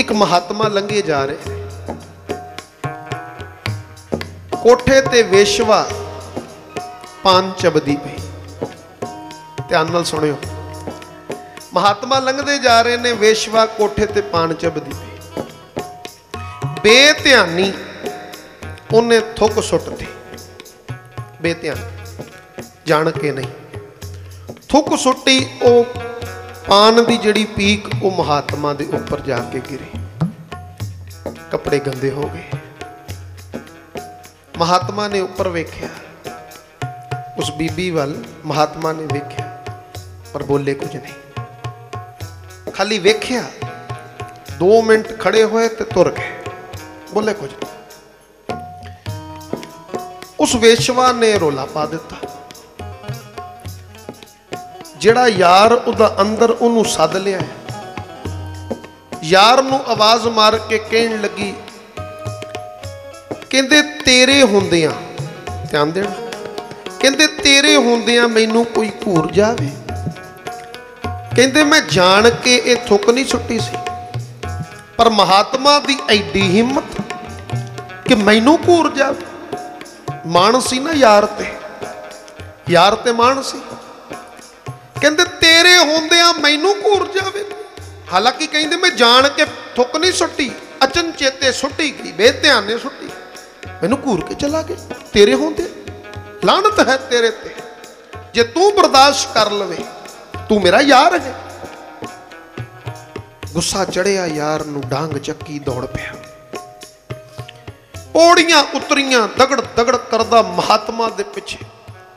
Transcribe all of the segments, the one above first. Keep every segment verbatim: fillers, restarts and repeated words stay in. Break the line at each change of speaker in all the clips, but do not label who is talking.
एक महात्मा लंघे जा रहे, कोठे ते वेश्वा पान चबदी पई। ध्यान नाल सुनियो, महात्मा लंघदे जा रहे ने, वेश्वा कोठे ते पान चबदी पई। बेध्यानी उन्हें थुक सुट दी, बेध्यान जान के नहीं, थुक सुट्टी। ओ पान की जिहड़ी पीक वो महात्मा दे उपर जाके गिरी, कपड़े गंदे हो गए। महात्मा ने उपर वेख्या, उस बीबी वाल महात्मा ने वेख्या, पर बोले कुछ नहीं। खाली वेख्या, दो मिनट खड़े होए ते तुर गए, बोले कुछ नहीं। उस वेश्वा ने रोला पा दिता। जिहड़ा यार उदा अंदर उन्हों सद लिया है, यार नूं आवाज मार के कहन लगी, कहंदे तेरे हुंदियां, ध्यान देना, कहंदे तेरे हुंदियां मैनू कोई घूर जावे। कहंदे मैं जान के ये थुक नहीं सुट्टी सी, पर महात्मा दी एडी हिम्मत कि मैनू घूर जावे। मान सी ना यार ते, यार ते मान सी। कहंदे तेरे होंदियां मैनू घूर जावे। हालांकि कहंदे मैं जान के थुक नहीं सुट्टी, अचन चेते सुट्टी गई, बेध्यान ने सुट्टी, मैनू घूर के चला गया। तेरे होंदे लानत है तेरे ते, जे तू बर्दाश्त कर लवे, तू मेरा यार है। गुस्सा चढ़िया, यार नू डांग चक्की, दौड़ पिया। पौड़ियां उतरियां, दगड़ दगड़ करदा महात्मा दे पिछे।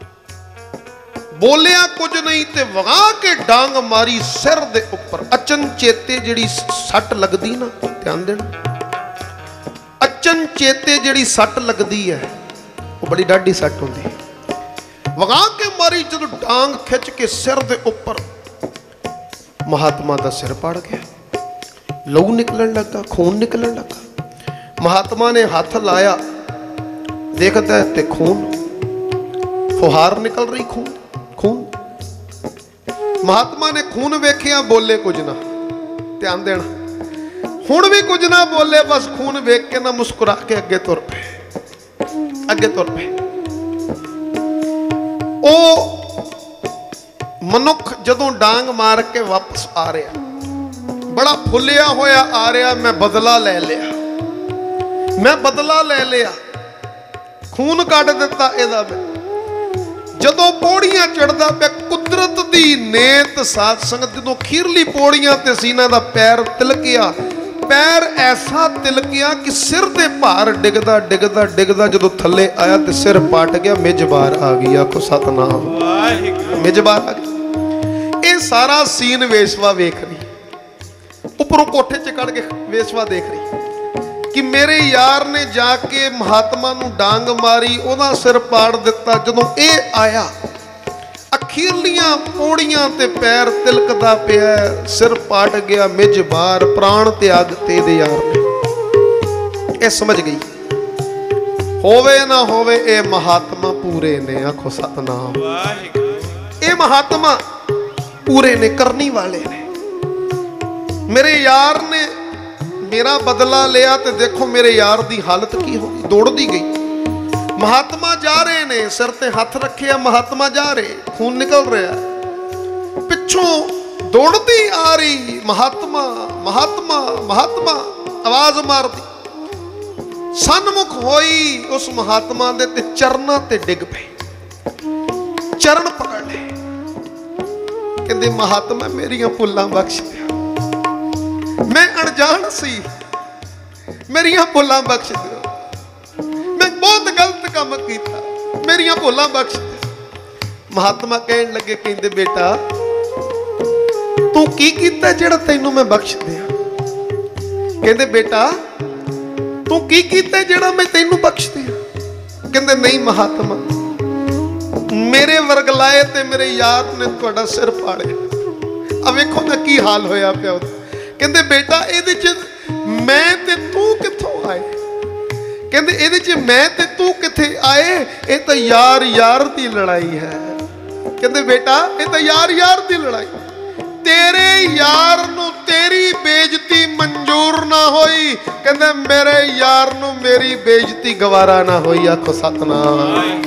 बोलिया कुछ नहीं ते वगा के डांग मारी सिर दे उपर। अचन चेते जिहड़ी सट लगदी ना, ध्यान देना, अचन चेते जिहड़ी सट लगदी है वो बड़ी डाढी सट होंदी है। वगा के मारी जदों डांग खिंच के सिर दे उपर, महात्मा दा सिर पड़ गया, लहू निकलन लगा, खून निकलन लगा। महात्मा ने हाथ लाया, देखता है ते खून, फुहार निकल रही, खून खून। महात्मा ने खून वेखिया, बोले कुछ ना, ध्यान देना, हुण भी कुछ ना बोले, बस खून वेख के ना मुस्कुरा के अगे तुर पे, अगे तुर पे। ओ मनुख जदों डांग मार के वापस आ रहा, बड़ा फुलिया होया आ रहा, मैं बदला ले लिया, मैं बदला ले लिया, खून कट दिता इहदा मैं। जदों पौड़ियां चढ़दा पे, कुदरत दी नेत साध संगत, जदों खीरली पौड़ियां ते सीना दा पैर तिलकिया, पैर ऐसा तिलकिया कि सिर ते भार डिगदा डिगदा डिगदा जदों थल्ले आया ते सिर पाट गया, मिज बाहर आ गई। आखो सतनाम, मिज बाहर आ गई। ये सारा सीन वेश्वा वेख रही, उपरों कोठे च कड़ के वेश्वा देख रही कि मेरे यार ने जाके महात्मा नूं डांग मारी, ओदा सिर पाड़ दिता। जदों ये आया, अखीरलियां पौड़ियां ते पैर तिलकदा पिया, सिर पाट गया, मिज बार, प्राण त्याग तेरे यार ने। ये समझ गई, होवे ना होवे ये महात्मा पूरे ने। आखो सतनाम, ये महात्मा पूरे ने, करनी वाले ने। मेरे यार ने मेरा बदला लिया तो देखो मेरे यार की हालत की होगी, दौड़ती गई। महात्मा जा रहे ने, सिर ते हाथ रखे, महात्मा जा रहे, खून निकल रहा, पिछों दौड़ती आ रही महात्मा, महात्मा, महात्मा आवाज मारती, सन्मुख होई उस महात्मा दे ते चरना ते डिग पे, चरण पकड़ ले, कहते महात्मा मेरिया भुल्लां बख्श दिया, मैं अनजान सी, मेरिया भुल्लां बख्श दियो, मैं बहुत गलत काम किया, मेरिया भुल्लां बख्श दियो। महात्मा कहन लगे, कहते बेटा तू की कीता जेड़ा तैनू मैं बख्श दिया? कहते बेटा तू की कीता जेड़ा मैं तैनू बख्श दिया? कहते नहीं महात्मा, मेरे वर्गलाए ते मेरे यार ने तुहाडा सिर फाड़े। अब वेखो ना की हाल होया पिया। कहते बेटा इहदे च मैं ते तू कित्थों आए? कहते इहदे च मैं ते तू कित्थे आए? ये तो यार यार दी लड़ाई है। कहते बेटा ये तो यार यार दी लड़ाई, तेरे यार नू तेरी बेइज्जती मंजूर ना कहंदे मेरे यार नूं मेरी बेइज्जती गवारा ना होई। आखो सतनाम।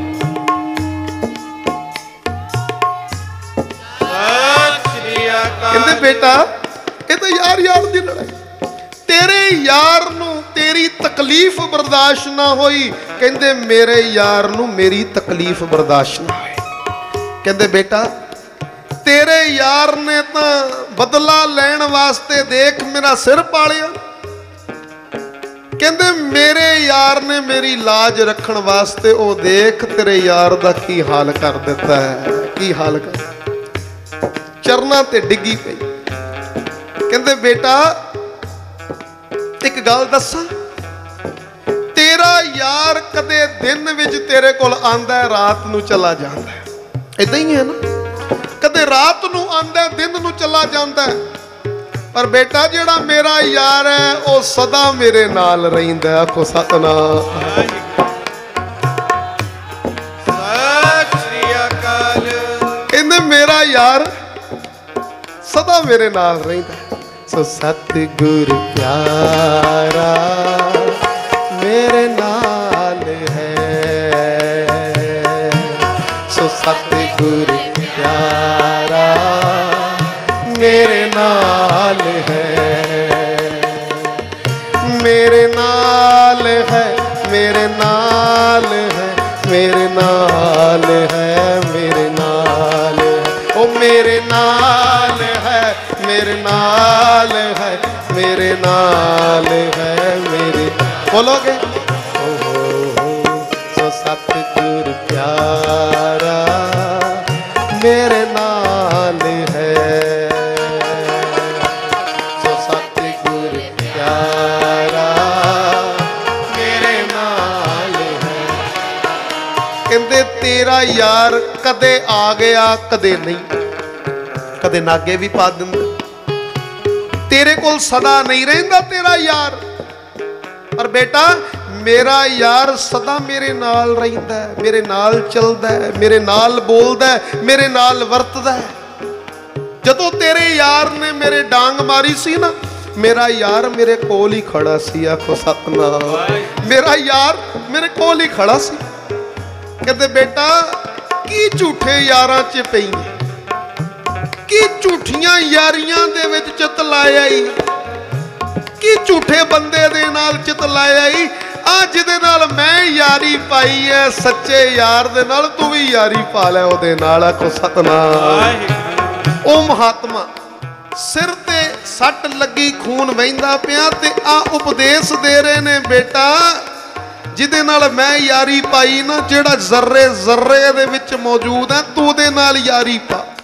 कहंदे बेटा ये तो यार यार दी लड़ाई, तेरे यार नूं तेरी तकलीफ बर्दाश्त ना होई। कहंदे मेरे यार नूं मेरी तकलीफ बर्दाश्त ना होई। कहंदे बेटा तेरे यार ने तो बदला लैण वास्ते देख मेरा सिर पालिया। कहंदे मेरे यार ने मेरी लाज रखण वास्ते ओ देख तेरे यार दा की हाल कर दिता है। की हाल कर चरना ते डिगी पई। कहंदे बेटा एक गल दसा, तेरा यार कदे दिन विच तेरे कोल आंदा है, रात नूं चला जांदा है। इदां ही है ना, कदे रात नूं आंदा है, दिन नूं चला जांदा है। पर बेटा जेड़ा मेरा यार है वो सदा मेरे नाल रहिंदा है। आखो सतनाम। सत श्री अकाल। कहंदे मेरा यार सदा मेरे नाल रहिंदा है। सो सतगुर प्यारा मेरे नाल है। सो सतगुर प्यारा मेरे नाल है। मेरे नाल है, मेरे नाल है, मेरे नाल है, मेरे नाल है। ओ मेरे नाल है, मेरे नाल है, मेरे नाल है, मेरे बोलोगे ओ हो हो। सो सतगुर प्यारा मेरे नाल है। सो सतगुर प्यारा मेरे नाल है। कहंदे तेरा यार कदे आ गया कदे नहीं, कदे नागे भी पा दिंदा, तेरे कोल सदा नहीं रहिंदा तेरा यार। पर बेटा मेरा यार सदा मेरे नाल रहिंदा है, मेरे नाल चलदा है, मेरे नाल बोलदा है, मेरे नाल वरतदा है। जदों तेरे यार ने मेरे डांग मारी सी ना, मेरा यार मेरे कोल ही खड़ा सी। आखो सतनाम। मेरा यार मेरे कोल ही खड़ा सी। कहते बेटा की झूठे यारां च पई है, कि झूठियां यारियां दे विच चित लाया ही, कि झूठे बंदे दे नाल चित लाया ही। आ जिहदे नाल मैं यारी पाई है, सच्चे यार दे नाल तू भी यारी पा लै ओहदे नाल। आखो सतनाम। ओ महात्मा सिर ते सट लगी खून वहिंदा पिया ते आ उपदेश दे रहे ने बेटा जिहदे नाल मैं यारी पाई ना, जेड़ा जर्रे जर्रे दे विच मौजूद है तू दे नाल यारी पा।